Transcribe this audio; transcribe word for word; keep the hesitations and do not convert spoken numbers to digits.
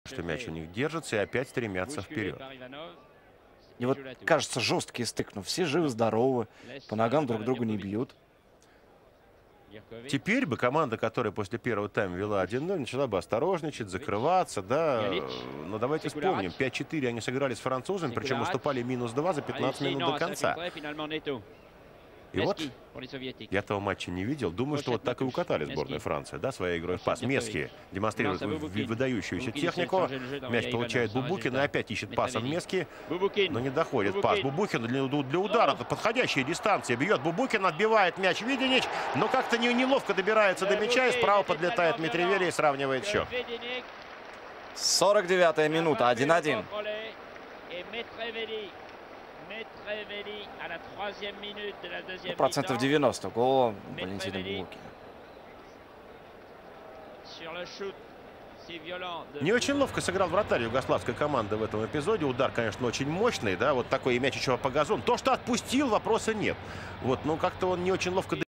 что мяч у них держится и опять стремятся вперед. И вот, кажется, жесткие стык, но все живы-здоровы, по ногам друг друга не бьют. Теперь бы команда, которая после первого тайма вела один ноль, начала бы осторожничать, закрываться, да. Но давайте вспомним, пять-четыре они сыграли с французами, причем уступали минус два за пятнадцать минут до конца. И вот я этого матча не видел. Думаю, что вот так и укатали сборную Франции, да, своей игрой в пас. Мески демонстрирует выдающуюся технику. Мяч получает Бубукин и опять ищет пасом Мески, но не доходит пас Бубукину для, для удара. Подходящая дистанция. Бьет Бубукин, отбивает мяч Виденич, но как-то не, неловко добирается до мяча и справа подлетает Митревели и сравнивает счет. сорок девятая минута, один-один. Ну, процентов девяносто гола Валентина Бубукина. Не очень ловко сыграл вратарь югославской команды в этом эпизоде. Удар, конечно, очень мощный, да, вот такой мяч еще по газону. То, что отпустил, вопроса нет. Вот, но как-то он не очень ловко